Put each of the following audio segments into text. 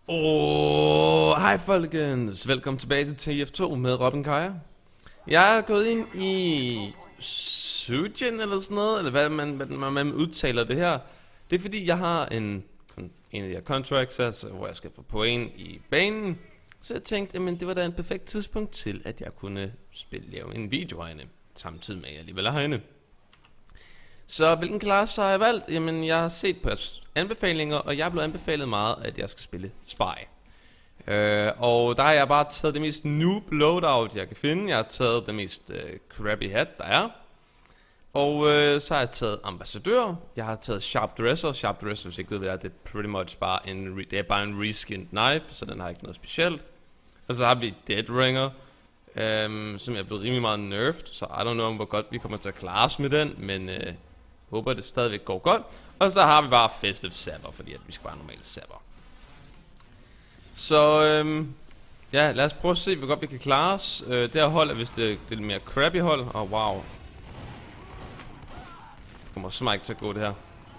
Hej folkens, velkommen tilbage til TF2 med Robin Kaja. Jeg er gået ind i Sujin eller sådan noget, eller hvad man udtaler det her. Det er fordi jeg har en af de her contracts, altså, hvor jeg skal få point i banen. Så jeg tænkte, jamen det var da en perfekt tidspunkt til, at jeg kunne lave en video herinde, samtidig med at jeg alligevel er herinde. Så hvilken klasse har jeg valgt? Jamen jeg har set på anbefalinger, og jeg er blevet anbefalet meget, at jeg skal spille Spy. Og der har jeg bare taget det mest noob loadout jeg kan finde. Jeg har taget det mest crappy hat der er. Og så har jeg taget ambassadør. Jeg har taget sharp dresser. Sharp dresser, hvis I ikke ved hvad det er, det er pretty much bare en reskinned knife, så den har ikke noget specielt. Og så har vi dead ringer, som er blevet rimelig meget nerfed, så I don't know hvor godt vi kommer til at klare os med den, men håber det stadigvæk går godt. Og så har vi bare festive sabber, fordi at vi skal bare normalt sabber. Så ja, lad os prøve at se hvor godt vi kan klare os. Det her hold er vist det lidt mere crappy hold. Wow. Det kommer så meget ikke til at gå det her.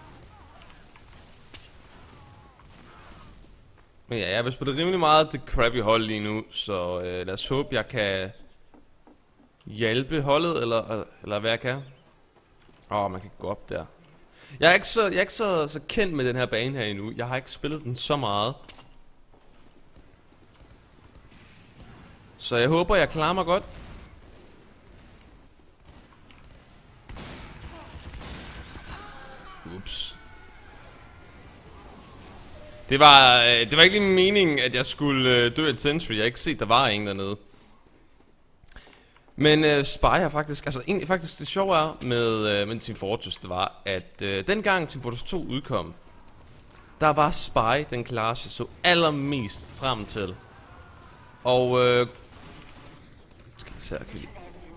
Men ja, jeg har vist på det rimelig meget det crappy hold lige nu, så lad os håbe jeg kan hjælpe holdet, eller hvad jeg kan. Man kan gå op der. Jeg er ikke så kendt med den her bane her endnu. Jeg har ikke spillet den så meget. Så jeg håber jeg klarer mig godt. Ups. Det var ikke lige meningen at jeg skulle dø af Sentry. Jeg har ikke set der var en dernede. Men Spy har faktisk, egentlig faktisk det sjove er med Team Fortress, det var at dengang Team Fortress 2 udkom, der var Spy den klasse jeg så allermest frem til. Og skal jeg tage at kigge.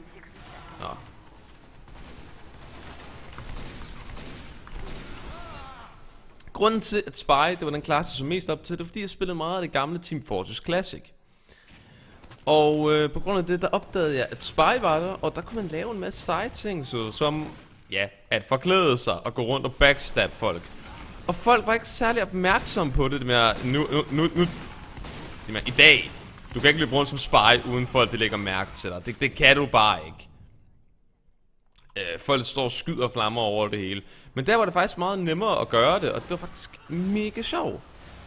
Grunden til at Spy det var den klasse jeg så mest op til, det var fordi jeg spillede meget af det gamle Team Fortress Classic. Og på grund af det, der opdagede jeg, at Spy var der, og der kunne man lave en masse seje ting, som, ja, at forklæde sig og gå rundt og backstab folk. Og folk var ikke særlig opmærksomme på det med, i dag, du kan ikke løbe rundt som Spy, uden folk det lægger mærke til dig. Det kan du bare ikke. Folk står og skyder flammer over det hele. Men der var det faktisk meget nemmere at gøre det, og det var faktisk mega sjovt.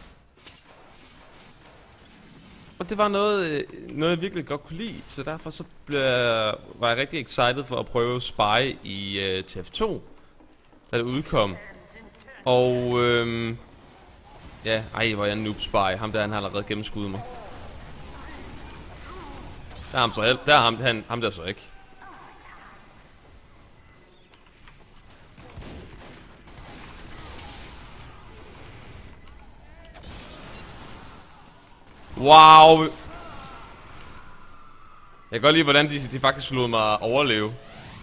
Og det var noget jeg virkelig godt kunne lide, så derfor så var jeg rigtig excited for at prøve Spy i TF2, da det udkom. Og ja, hvor er jeg en noob Spy. Ham der, han har allerede gennemskuddet mig. Der er ham så der er ham der så ikke. Wow. Jeg kan godt lide hvordan de faktisk lod mig overleve.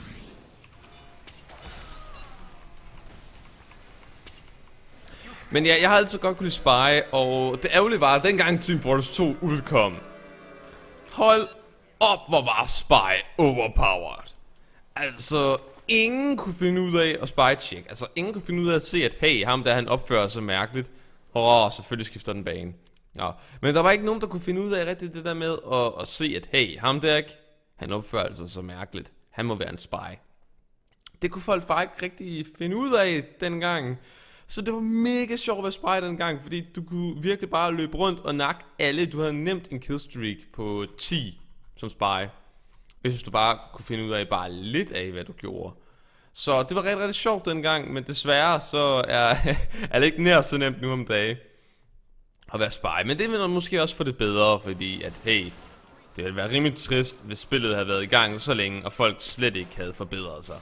Men ja, jeg har altid godt kunne lide Spy. Og det ærgerlige var at dengang Team Fortress 2 udkom, hold op hvor var Spy overpowered. Altså ingen kunne finde ud af at spy-check. Altså ingen kunne finde ud af at se at hey, ham der han opfører sig mærkeligt. Selvfølgelig skifter den bane. Ja, men der var ikke nogen der kunne finde ud af rigtigt det der med at se at hey, ham der ikke, han opfører sig så mærkeligt. Han må være en Spy. Det kunne folk bare ikke rigtig finde ud af dengang. Så det var mega sjovt at være Spy dengang, fordi du kunne virkelig bare løbe rundt og nakke alle. Du havde nemt en killstreak på 10 som Spy, hvis du bare kunne finde ud af bare lidt af hvad du gjorde. Så det var rigtig rigtig sjovt dengang, men desværre så er det ikke nær så nemt nu om dagen at være Spy. Men det vil måske også få det bedre, fordi at hey, det ville være rimelig trist hvis spillet havde været i gang så længe og folk slet ikke havde forbedret sig.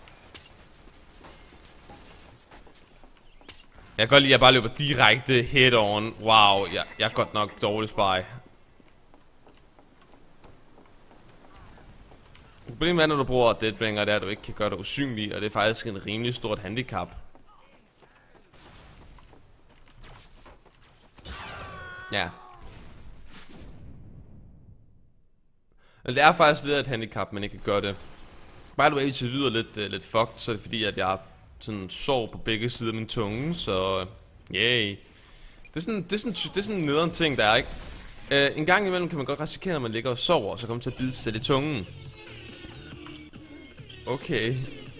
Jeg kan godt lide at jeg bare løber direkte head on. Wow, jeg er godt nok dårlig Spy. Problemet er når du bruger Deathbringer, det er at du ikke kan gøre dig usynlig, og det er faktisk en rimelig stort handicap. Ja. Men det er faktisk lidt af et handicap, men ikke kan gøre det. By the way, hvis det lyder lidt fucked, så er det fordi at jeg har sådan sår på begge sider af min tunge, så yay. Det er sådan en nederen ting, der er, ikke? En gang imellem kan man godt risikere, når man ligger og sover, og så kommer til at bide sig selv i tungen. Okay.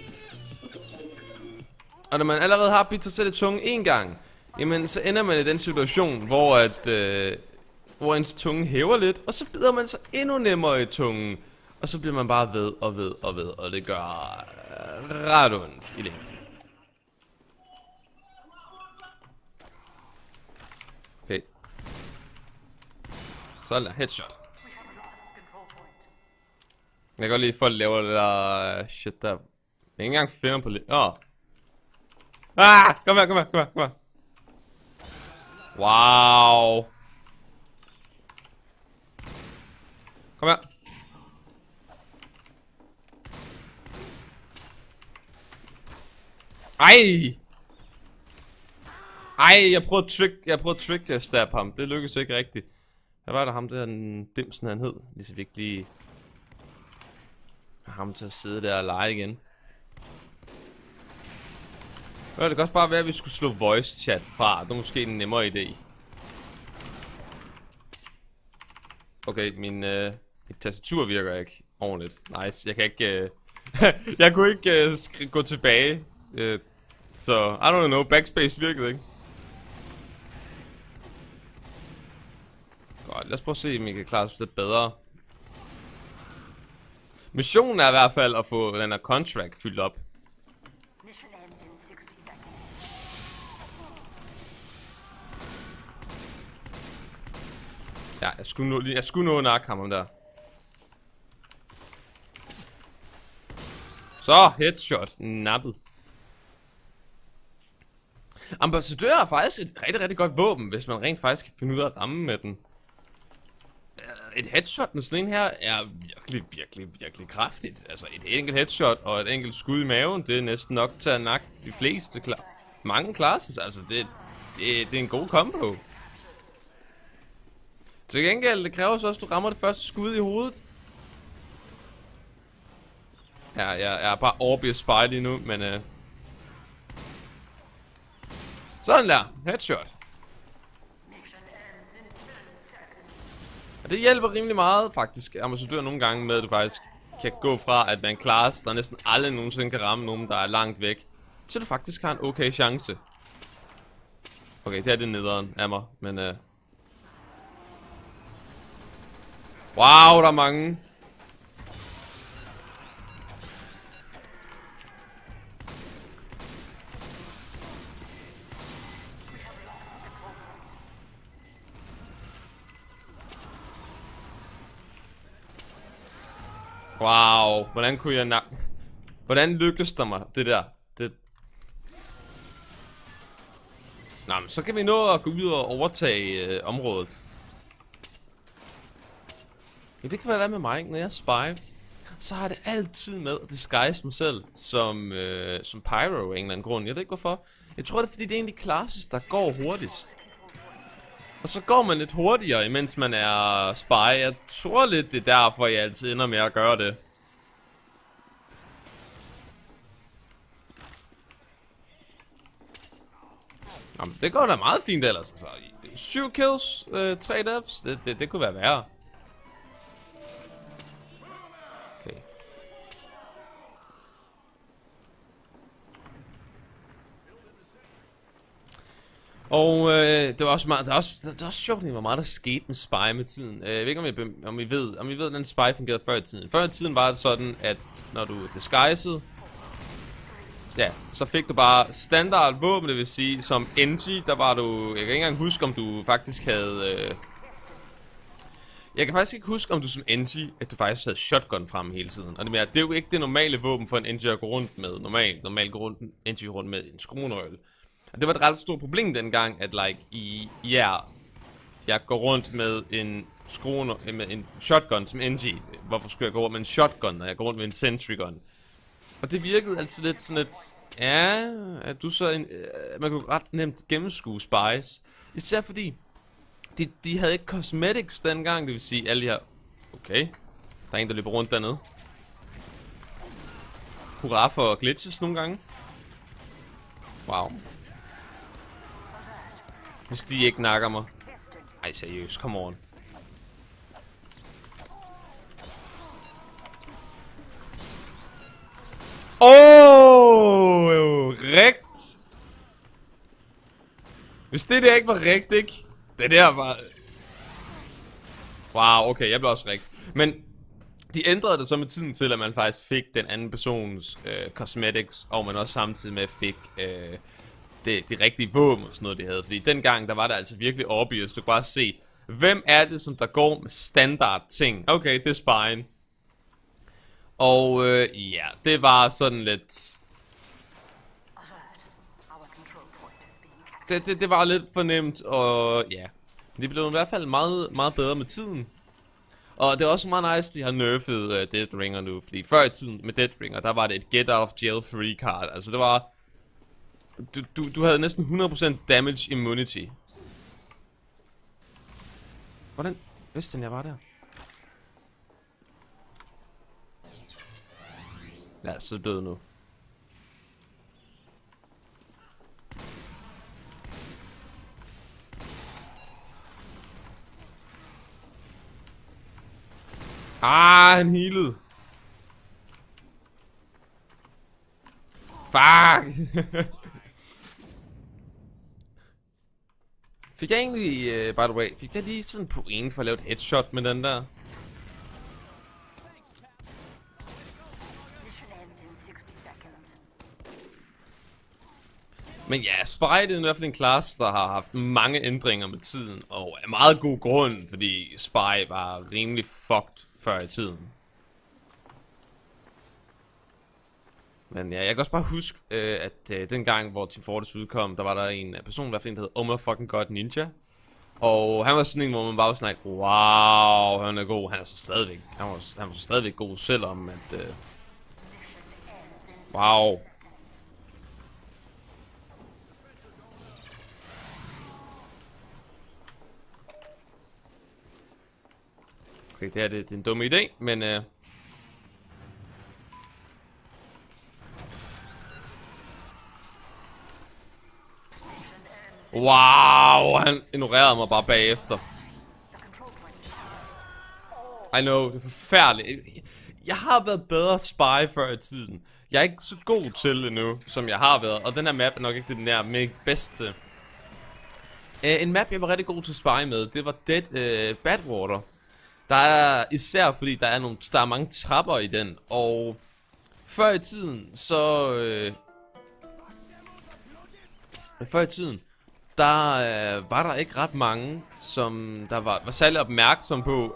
Og når man allerede har bidt sig selv i tungen en gang, jamen så ender man i den situation, hvor ens tunge hæver lidt, og så bider man sig endnu nemmere i tungen. Og så bliver man bare ved og ved og ved, og det gør ret ondt i længden. Okay. Sådan der, headshot. Jeg kan godt lide, at folk laver det der shit der. Jeg ikke engang finder på lidt. Åh. Ah! Kom her. Wow. Kom her. Ej! Jeg prøvede at trick at stab ham. Det lykkedes ikke rigtigt. Hvad var der ham der, den dimsen han hed? Lige så vi ikke lige ham til at sidde der og lege igen. Det kan også bare være, at vi skulle slå voice chat fra. Det er måske en nemmere idé. Okay, mit tastatur virker ikke ordentligt. Nice, jeg kan ikke... jeg kunne ikke gå tilbage. Så, I don't know, backspace virkede ikke. Godt, lad os prøve at se, om I kan klare os lidt bedre. Missionen er i hvert fald at få den her contract fyldt op. Ja, jeg skulle nå at nakke ham der. Så, headshot, nappet. Ambassadør er faktisk et rigtig godt våben, hvis man rent faktisk kan finde ud af at ramme med den. Et headshot med sådan en her er virkelig kraftigt. Altså et enkelt headshot og et enkelt skud i maven, det er næsten nok til at nakke de fleste mange classes. Altså det er en god combo. Til gengæld, det kræver så også, at du rammer det første skud i hovedet. Ja, jeg er bare Orbi spy lige nu, men sådan der, headshot. Og det hjælper rimelig meget, faktisk, ambassadør nogle gange med, at du faktisk kan gå fra, at man klarer sig, der næsten aldrig nogensinde kan ramme nogen, der er langt væk, til du faktisk har en okay chance. Okay, det er det nederen af mig, men wow, der er mange. Wow, hvordan kunne jeg hvordan lykkedes der mig det der? Nå, men så kan vi nå at gå ud og overtage området. Ja, det kan være der med mig, når jeg spy. Så har det altid med at disguise mig selv som pyro af en eller anden grund. Jeg ved ikke hvorfor. Jeg tror det er fordi det er en af de classes, der går hurtigst. Og så går man lidt hurtigere, imens man er spy. Jeg tror lidt, det er derfor, jeg altid ender med at gøre det. Jamen, det går da meget fint ellers. Altså, 7 kills, 3 deaths, det kunne være værre. Okay. Og det var også meget, det er også sjovt, hvor meget der skete med spy med tiden. Jeg ved ikke om I ved, at den spy fungerede før i tiden. Før i tiden var det sådan, at når du disguisede, ja, så fik du bare standard våben, det vil sige, som NG, der var du, jeg kan ikke engang huske, om du faktisk havde, jeg kan faktisk ikke huske, om du som NG, at du faktisk havde shotgun frem hele tiden. Og det er jo ikke det normale våben for en NG at gå rundt med, normalt går NG rundt med en skruenøgle. Og det var et ret stort problem dengang, at jeg går rundt med en med en shotgun som NG. Hvorfor skulle jeg gå rundt med en shotgun, når jeg går rundt med en sentry gun? Og det virkede altid lidt sådan et, ja, at du så man kunne ret nemt gennemskue spies. Især fordi, de havde ikke cosmetics dengang, det vil sige alle de her, okay, der er en der løber rundt dernede. Hurra for glitches nogle gange. Wow. Hvis de ikke nakker mig. Ej, seriøst, come on. Rigt. Hvis det der ikke var rigtigt, det der var... Wow, okay, jeg blev også rigt. Men de ændrede det så med tiden til, at man faktisk fik den anden persons cosmetics, og man også samtidig med fik de rigtige våben og sådan noget, de havde. Fordi dengang, der var det altså virkelig obvious. Du kan bare se, hvem er det, som der går med standard ting. Okay, det er spine. Og ja, det var sådan lidt... Det var lidt fornemt, og ja. Det blev i hvert fald meget bedre med tiden. Og det er også meget nice, de har nerfed Death Ringer nu. Fordi før i tiden med Death Ringer, der var det et get out of jail free card. Altså det var... Du havde næsten 100% damage immunity. Hvordan vidste jeg var der? Ja, så død nu. Han healede. Fuck. Fik jeg egentlig, by the way, fik jeg lige sådan på en for at lave et headshot med den der? Men ja, Spy det er i hvert fald en class, der har haft mange ændringer med tiden, og af meget god grund, fordi Spy var rimelig fucked før i tiden. Men ja, jeg kan også bare huske, at den gang, hvor Team Fortress udkom, der var der en person, der hedder Oh My Fucking God Ninja. Og han var sådan en, hvor man bare var sådan like, wow, han er god, han er så stadigvæk, han var så stadigvæk god, selvom at, wow. Okay, det her det er en dum idé, men wow, han ignorerede mig bare bagefter. I know, det er forfærdeligt. Jeg har været bedre Spy før i tiden. Jeg er ikke så god til det nu, som jeg har været. Og den her map er nok ikke den der bedste. En map, jeg var rigtig god til Spy med, det var Badwater. Der er især fordi der er mange trapper i den. Og før i tiden, så... der var der ikke ret mange, som der var særlig opmærksom på,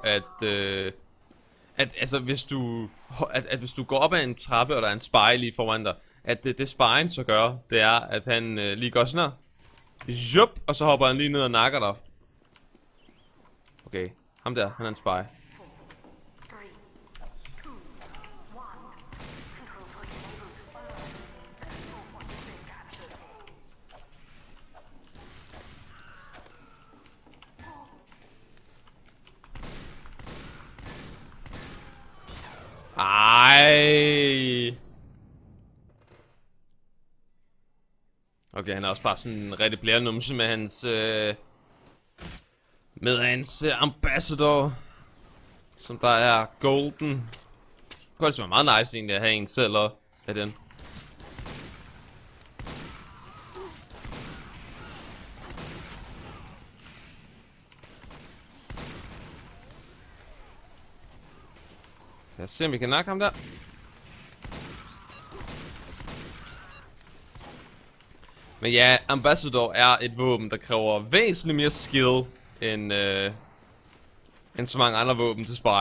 at altså hvis du går op ad en trappe, og der er en spy lige foran dig, at det spyen så gør, det er, at han lige går sådan her, jup, og så hopper han lige ned og nakker dig. Okay, ham der, han er en spy. Ej. Okay, han er også bare sådan en rigtig blærnumse med hans ambassador, som der er golden. Det kunne altså være meget nice egentlig at have en selv af den. Lad os se om vi kan nakke ham der. Men ja, Ambassador er et våben, der kræver væsentligt mere skill end så mange andre våben til Spy.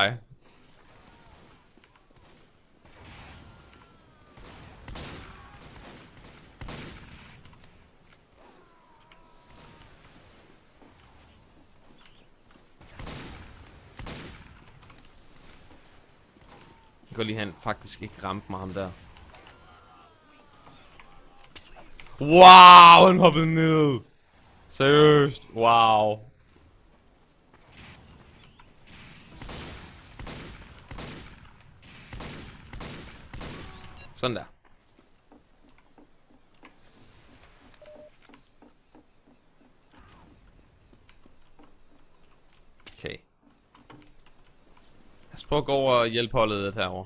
Jeg kan lige han faktisk ikke ramte mig ham der. Wow, han hoppede ned. Seriøst, wow. Sådan der. os prøve at gå over og hjælpe holdet herovre.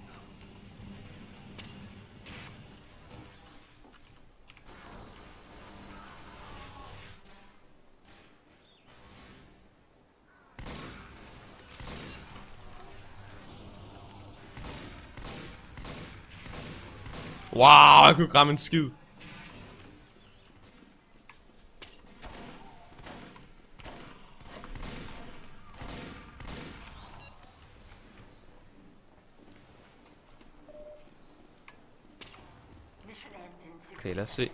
Wow, jeg kunne ramme en skid. Okay, lad os se.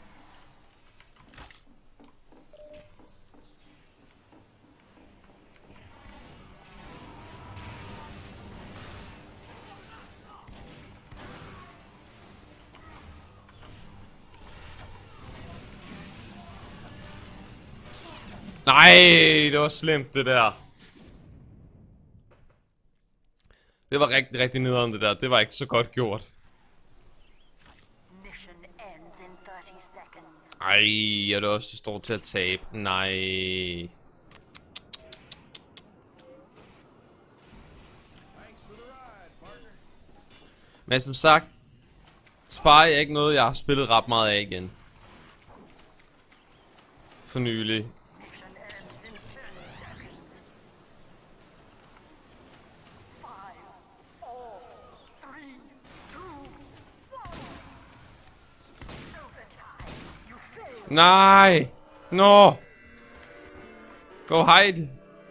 Nej, det var slemt det der. Det var rigtig, rigtig nederen det der. Det var ikke så godt gjort. Ej, og det også det står til at tabe. Nej. Men som sagt, Spy er ikke noget, jeg har spillet ret meget af igen. For nylig. Nej! Nå! Go hide!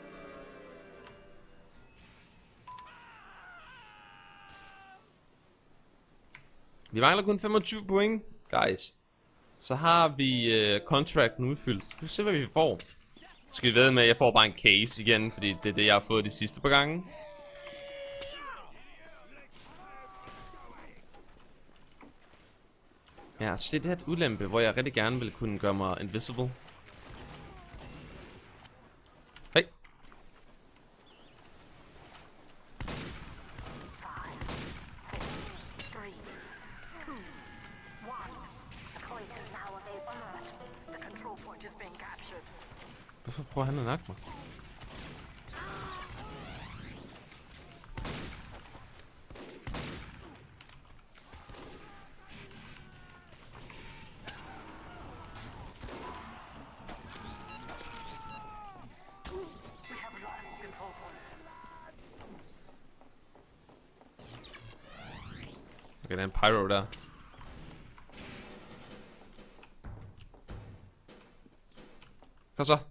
Vi mangler kun 25 point, guys. Så har vi contracten udfyldt. Skal vi se, hvad vi får. Skal vi ved med, at jeg får bare en case igen, fordi det er det, jeg har fået de sidste par gange. Ja, så det er et ulempe, hvor jeg rigtig gerne vil kunne gøre mig invisible. Hey. Hvorfor prøver han at nakke mig? Okay, der er en pyro der. Kom så.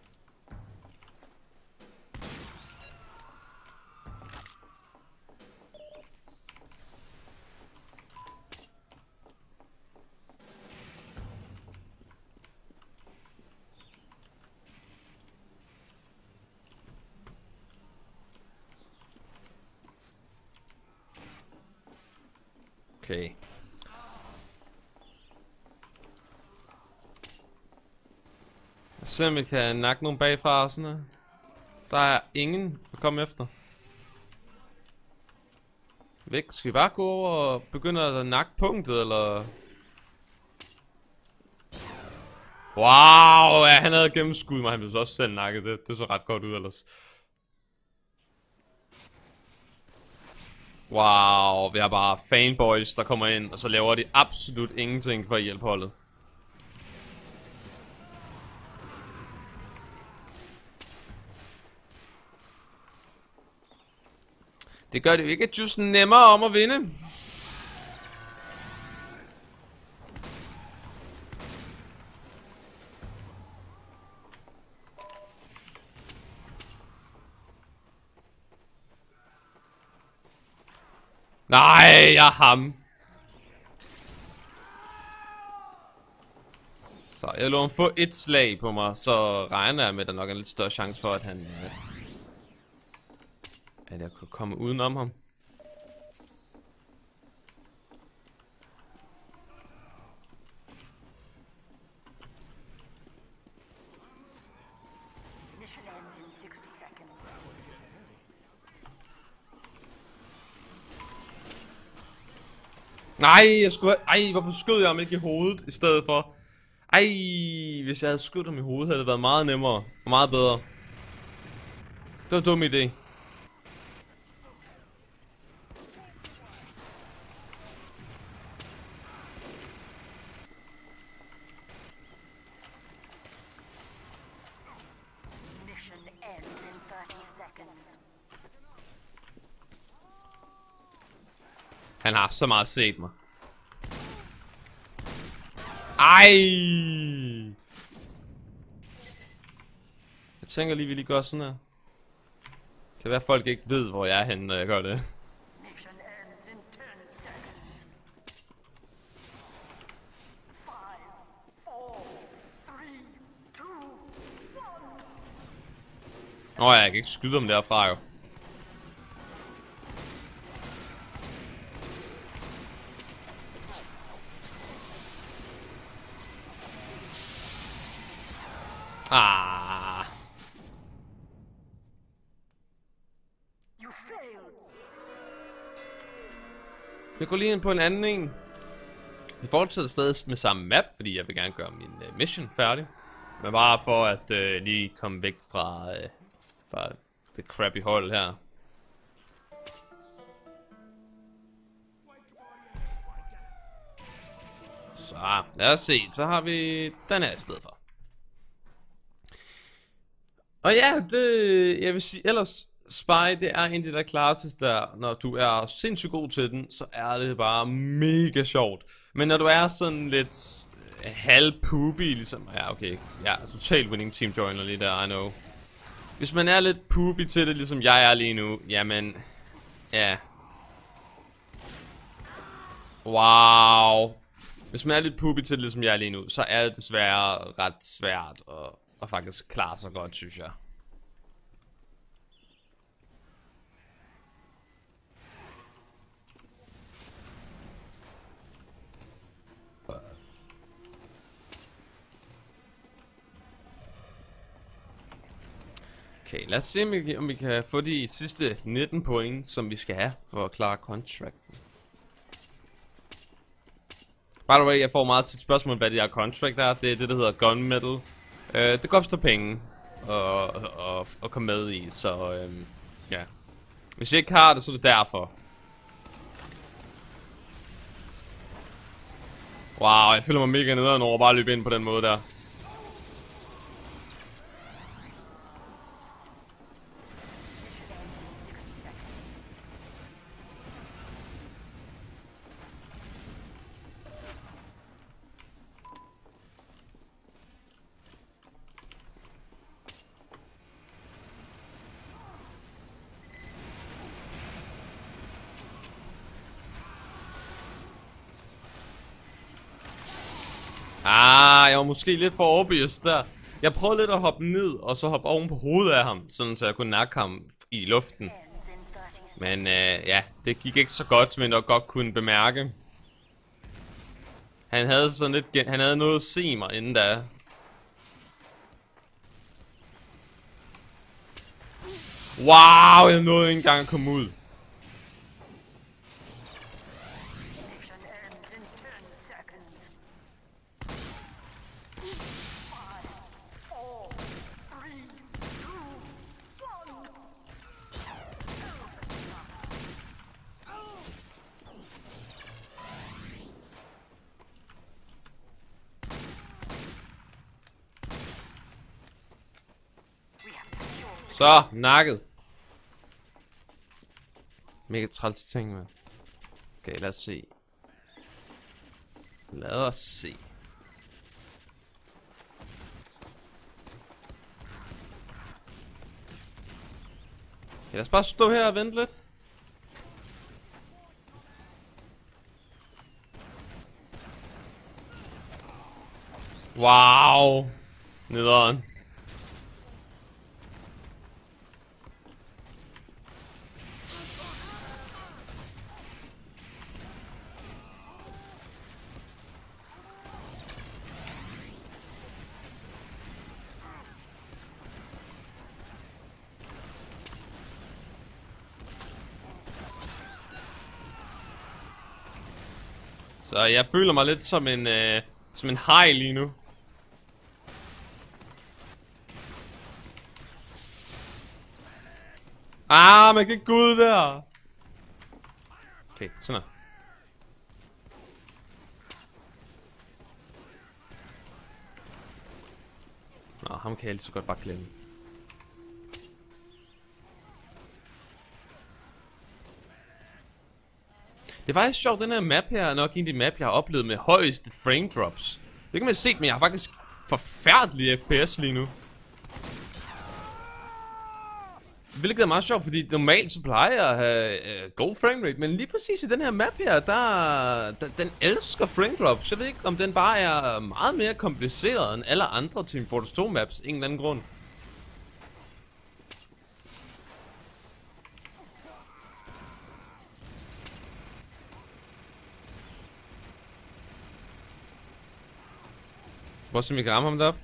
Okay. Lad os se, om vi kan nakke nogen bagfra og sådan noget. Der er ingen at komme efter. Væk. Skal vi bare gå over og begynde at nakke punktet, eller? Wow, ja, han havde gennemskud mig. Han blev så også selv nakket. Det så ret godt ud ellers. Wow, vi har bare fanboys, der kommer ind, og så laver de absolut ingenting for at hjælpe holdet. Det gør det jo ikke just nemmere om at vinde. Nej, jeg har ham. Så jeg lover ham få et slag på mig, så regner jeg med, at der nok er en lidt større chance for, at han... at jeg kunne komme udenom ham. Nej, jeg skulle... Ej, hvorfor skød jeg ham ikke i hovedet i stedet for? Ej, hvis jeg havde skudt ham i hovedet, havde det været meget nemmere og meget bedre. Det var en dum idé. Han har så meget set mig. Ej! Jeg tænker lige, vi lige gør sådan her. Kan være, at folk ikke ved, hvor jeg er henne, når jeg gør det. Nå, jeg kan ikke skyde dem derfra, jo. Ah. Jeg går lige ind på en anden en. Jeg fortsætter stadig med samme map, fordi jeg vil gerne gøre min mission færdig. Men bare for at lige komme væk fra det crappy hold her. Så lad os se, så har vi den her i stedet for. Og ja, det, jeg vil sige, ellers Spy, det er en af de der classes der, når du er sindssygt god til den, så er det bare mega sjovt. Men når du er sådan lidt halv-poopy, ligesom, ja okay, ja, total winning team joiner lige der, I know. Hvis man er lidt poopy til det, ligesom jeg er lige nu, jamen, ja. Wow. Hvis man er lidt poopy til det, ligesom jeg er lige nu, så er det desværre ret svært at faktisk klare sig godt, synes jeg. Okay, lad os se om vi kan få de sidste 19 point, som vi skal have for at klare contracten. By the way, jeg får meget til et spørgsmål, hvad det her contract er. Det er det, der hedder gunmetal. Det koster penge at komme med i, så ja. Hvis jeg ikke har det, så er det derfor. Wow, jeg føler mig mega nederen over bare at løbe ind på den måde der. Jeg var måske lidt for overbevist der. Jeg prøvede lidt at hoppe ned, og så hoppe oven på hovedet af ham, sådan så jeg kunne nakke ham i luften. Men ja, det gik ikke så godt, som jeg nok godt kunne bemærke. Han havde sådan lidt, han havde noget at se mig inden da. Wow, jeg nåede ikke engang at komme ud. Så, nakket. Mega træls ting, man. Okay, lad os se. Lad os se. Okay, lad os bare stå her og vente lidt. Wow. Nederen. Så jeg føler mig lidt som en haj lige nu. Man kan ikke gå ud der. Okay, sådan her. Nå, ham kan jeg lige så godt bare glemme. Det er faktisk sjovt, den her map her er nok en af de map, jeg har oplevet med højeste frame drops. Det kan man se, men jeg har faktisk forfærdelige FPS lige nu. Hvilket er meget sjovt, fordi normalt så plejer jeg at have god framerate, men lige præcis i den her map her, den elsker frame drops. Jeg ved ikke, om den bare er meget mere kompliceret end alle andre Team Fortress 2 maps, ingen anden grund. Prøv at se, om jeg kan ramme ham deroppe.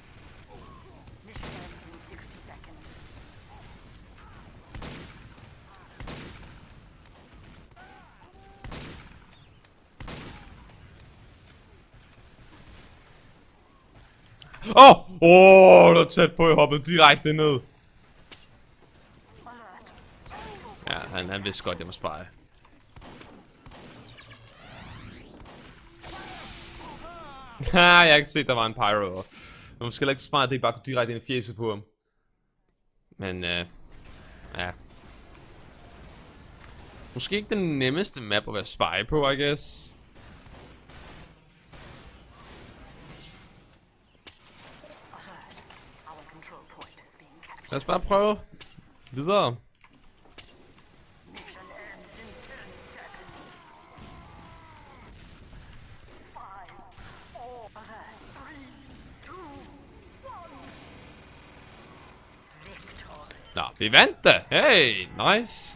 Det var tæt på, jeg hoppede direkte ned. Ja, han vidste godt, jeg må spare. Jeg har ikke set, der var en pyro. Det var måske ikke så smart, at det ikke bare kunne direkte ind i fjeset på ham. Men, ja. Måske ikke den nemmeste map at være spy på, I guess. Lad os bare prøve videre. Nå, vi vandt da. Hey, nice.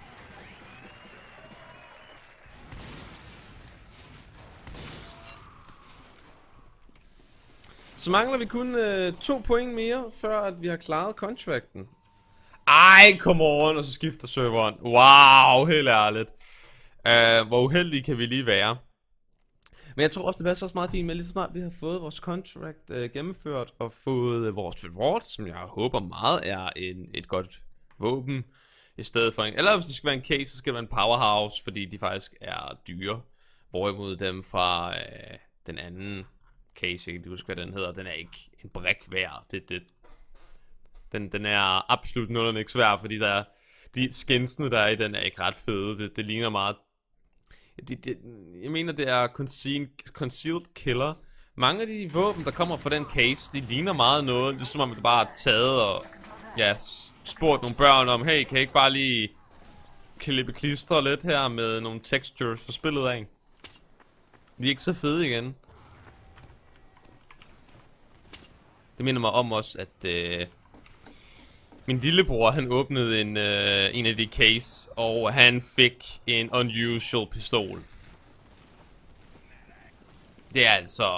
Så mangler vi kun 2 point mere, før at vi har klaret kontrakten. Ej, come on, og så skifter serveren. Wow, helt ærligt. Hvor uheldige kan vi lige være. Men jeg tror også, det passer også meget fint med, lige så snart vi har fået vores contract gennemført, og fået vores reward, som jeg håber meget er et godt våben, i stedet for en, eller hvis det skal være en case, så skal det være en powerhouse, fordi de faktisk er dyre. Hvorimod dem fra den anden case, jeg kan ikke huske, hvad den hedder, den er ikke en brik værd. Den er absolut nul og niks værd, fordi de skinsene, der er i den, er ikke ret fede. Det ligner meget. Jeg mener, det er concealed killer. Mange af de våben, der kommer fra den case, de ligner meget noget. Det er som om, man bare har taget og spurgt nogle børn om, hey, kan I ikke bare lige klippe klister lidt her med nogle textures for spillet af? De er ikke så fede igen. Det minder mig om også, at min lillebror, han åbnede en af de case, og han fik en unusual pistol. Det er altså...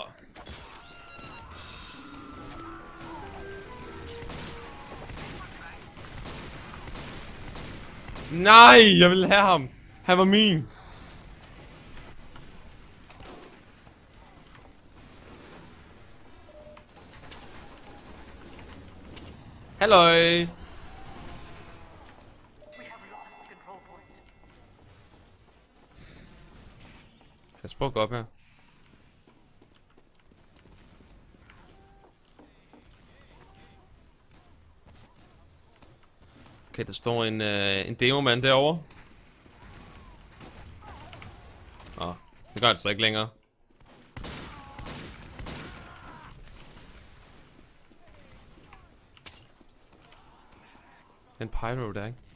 Nej, jeg ville have ham. Han var min. Halløj. Pas på at gå op her. Okay, der står en demomand derovre. Det gør det så ikke længere. En pyro der, ikke?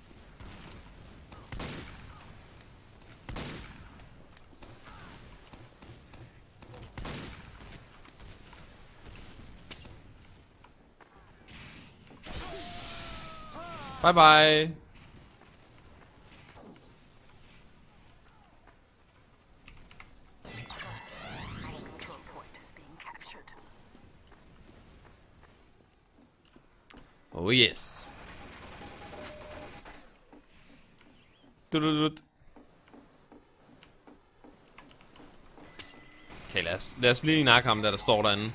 Bye bye. Oh yes. Okay, lad os lige nakke ham der står derinde.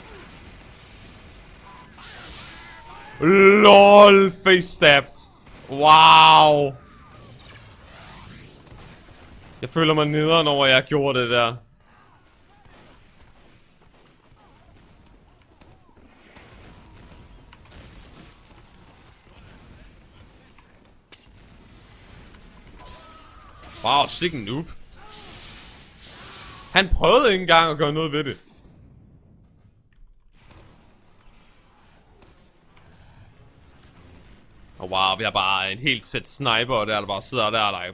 LOL, face stabbed. Wow. Jeg føler mig nederen over, at jeg gjorde det der. Wow, sick noob. Han prøvede ikke engang at gøre noget ved det. Og wow, vi har bare et helt sæt sniper der bare sidder der og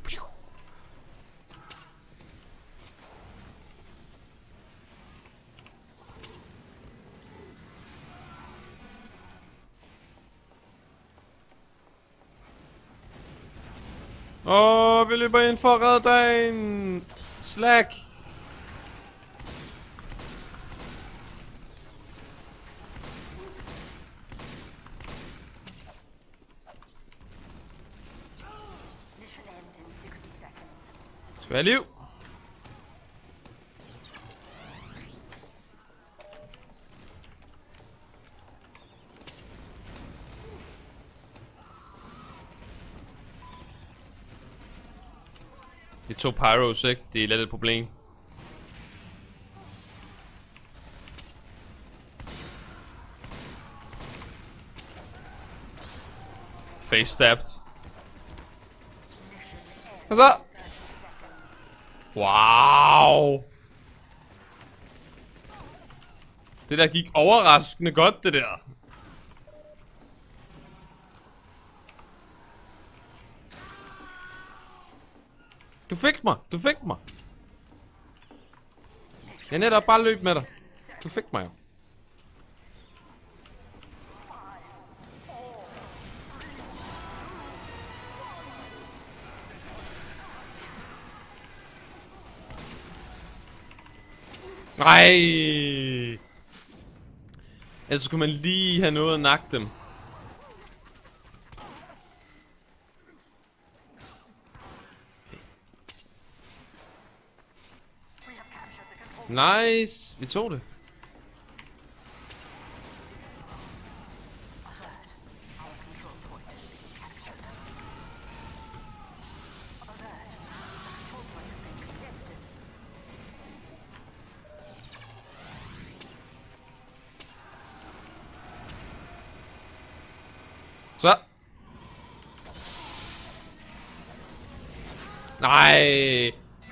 vi løber ind for at redde dagen. Slack. Skal vi have liv? De to pyros, ikke? Det er lidt et problem. Face stabbed. Og så. Wow. Det der gik overraskende godt, det der. Du fik mig, du fik mig. Jeg netop bare løb med dig. Du fik mig jo. Nej. Ellers skulle man lige have noget at nakke dem. Nice. Vi tog det. Så. Nej.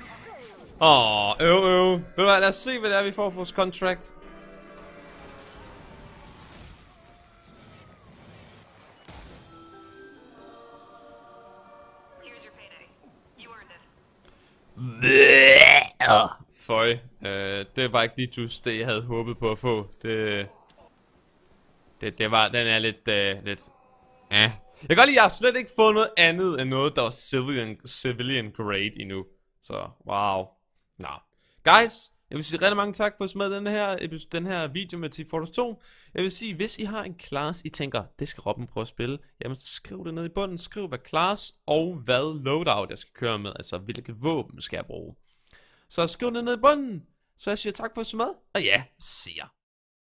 Ved du hvad, lad os se, hvad det er, vi får for vores contract. Føj. Det var ikke lige just det, jeg havde håbet på at få. Den er lidt, Jeg kan godt lide, jeg har slet ikke fået noget andet end noget, der var civilian grade endnu. Så, wow. Nå. Guys, jeg vil sige rigtig mange tak for at smide den her video med T-Fortress 2. Jeg vil sige, hvis I har en class, I tænker, det skal Robben prøve at spille, jamen så skriv det ned i bunden. Skriv hvad class og hvad loadout jeg skal køre med. Altså, hvilke våben skal jeg bruge. Så skriv det ned i bunden. Så jeg siger tak for at smide, og ja, see ya.